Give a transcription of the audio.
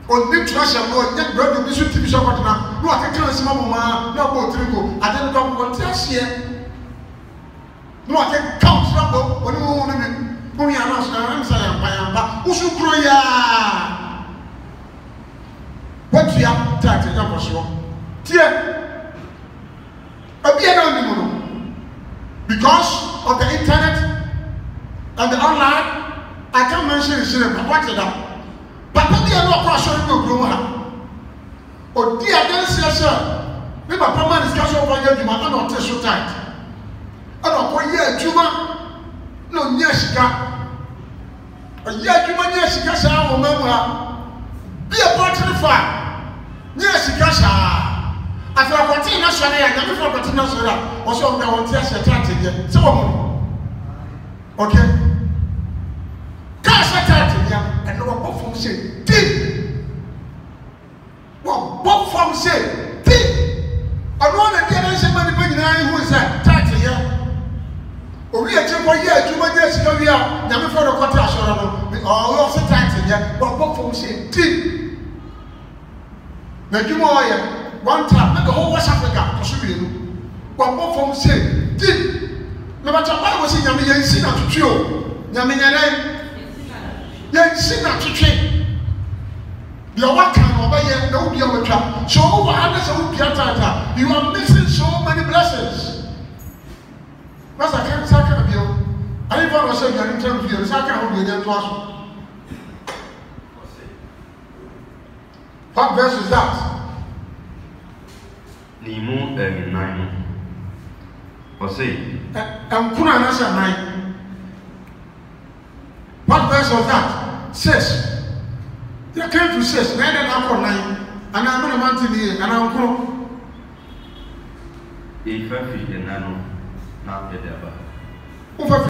on the treasure, no, yet bread of Bishop TV shop. No, I can tell Mama, no boat trigo. I didn't come one test here. No, I can count trouble when you want to be announced. I'm saying, but who should grow? What you have tried to jump us wrong? Dear, because of the internet and the online, I can't mention it, but what is that? But we are not questioning the grower. Or dear, then, sir, we have a permanent discussion over your demand and not so tight. I don't want you, Juma. No, yes, a year, Juma, yes, Casa, or Mamma. Be a part of the fire. Yes, Casa. I feel like I'm not sure I never forgot to know that. Also, I want to test a tactic. So, okay. Casa tactic, and no one from say, deep. Well, both from say, deep. I want to get somebody who is that tactic here. Or we are just 1 year, 2 years ago, we are never for the quarter. We also tactic here, but both from say, deep. Now, you are. One time, the whole West Africa, but both from say, deep. No matter what I was in Yammy, you see not to chill. Yammy, you see not to chill. You are what kind of way, no, you are a trap. So, over others, you are missing so many blessings. Because I can't talk about you. I never was saying, I didn't tell you, so I can't hold you there to us. What verse is that? Nimu 9. What verse was that? 6. They came to 6. Then I got 9. And I'm going to want to be and I'm going. If I feel the nano, not the devil.